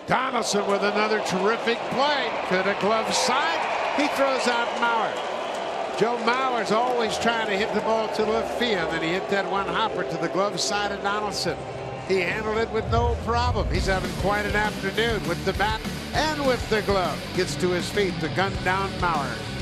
Donaldson with another terrific play. To the glove side. He throws out Mauer. Joe Mauer's always trying to hit the ball to left field, and he hit that one hopper to the glove side of Donaldson. He handled it with no problem. He's having quite an afternoon with the bat and with the glove. Gets to his feet to gun down Mauer.